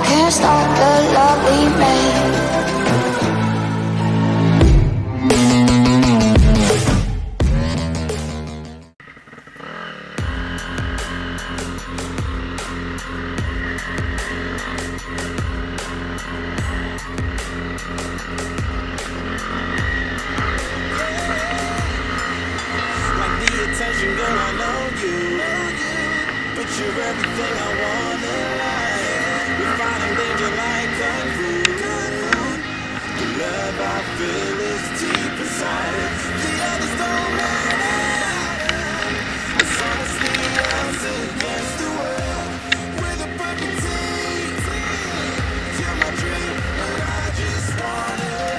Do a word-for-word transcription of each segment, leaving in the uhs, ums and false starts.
can't stop the love we made. Girl, I know you, but you're everything I want in life. We're fighting danger like kung fu. The love I feel is deep inside. The others don't matter. It's honestly us against the world. We're the perfect team. You're my dream, but I just want it.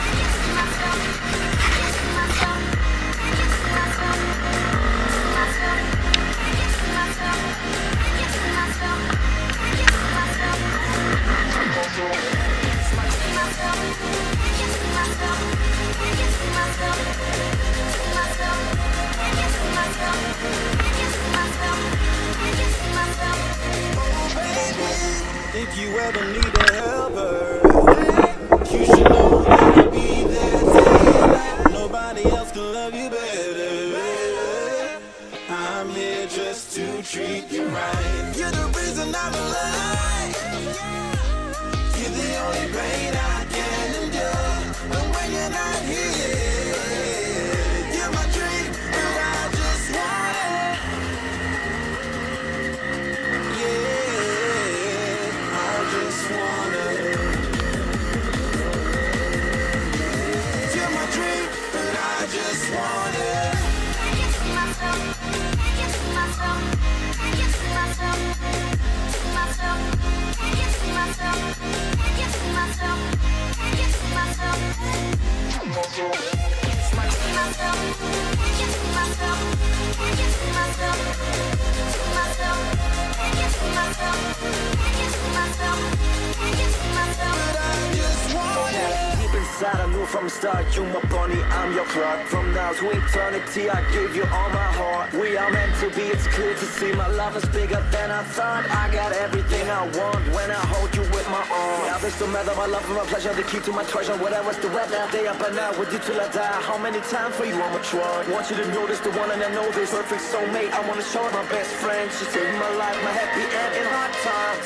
If you ever need a helper, you should know I'll be there tonight. Nobody else can love you better. I'm here just to treat you right. You're the reason I'm alive. You're the only pain I can endure. And when you're not here, you're my dream, but I just want it. Yeah, I just want it. You're my dream, but I just want it. Deep inside I knew from the start, you my bunny, I'm your Clark. From now to eternity I give you all my heart. We are meant to be, it's clear to see. My love is bigger than I thought. I got everything I want when I hold you with my arms. Now this don't matter, my love and my pleasure, the key to my treasure. Whatever's the weather, day up and out with you till I die. How many times for you I'ma try? Want you to know this, the one and I know this. Perfect soulmate, I wanna show it. My best friend, she saved my life, my happy end in hard times.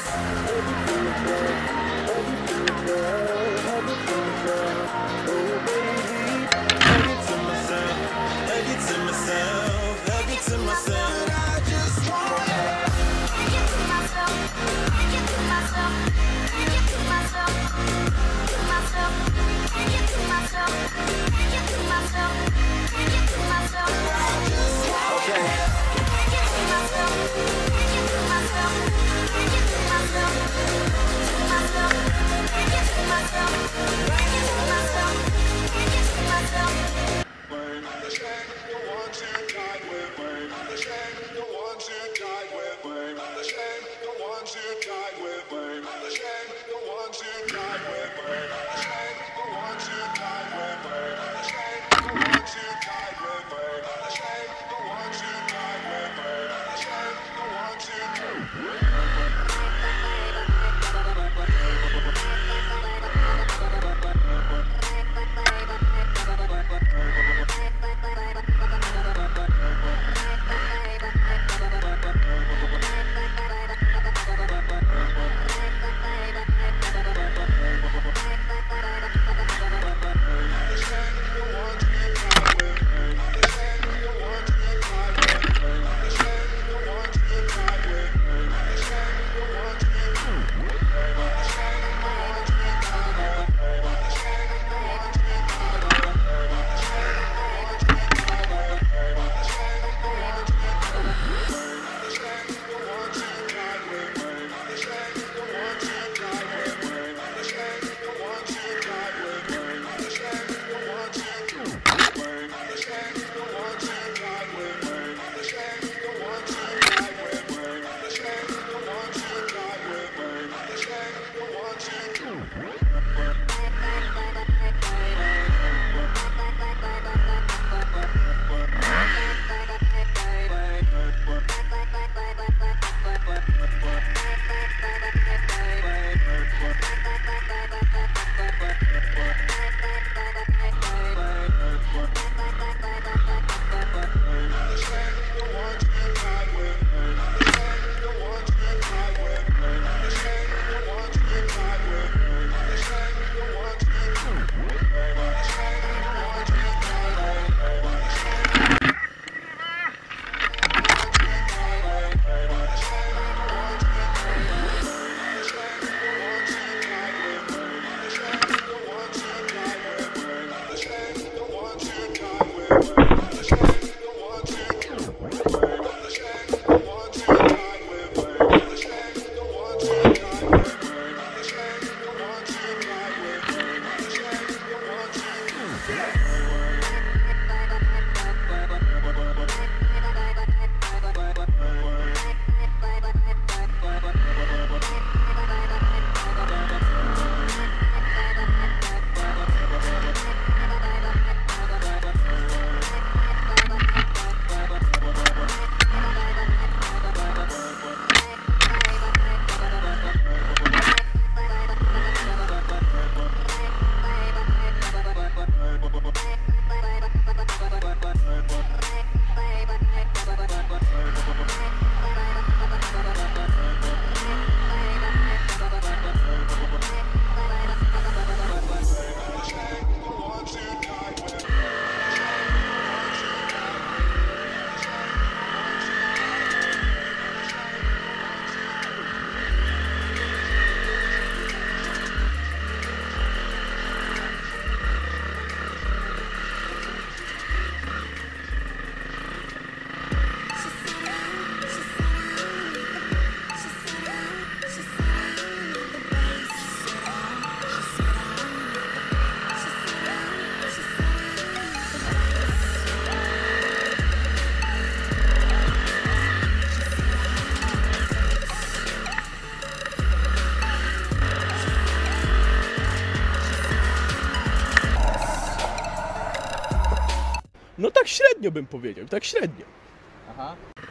tak średnio bym powiedział, tak średnio. Aha.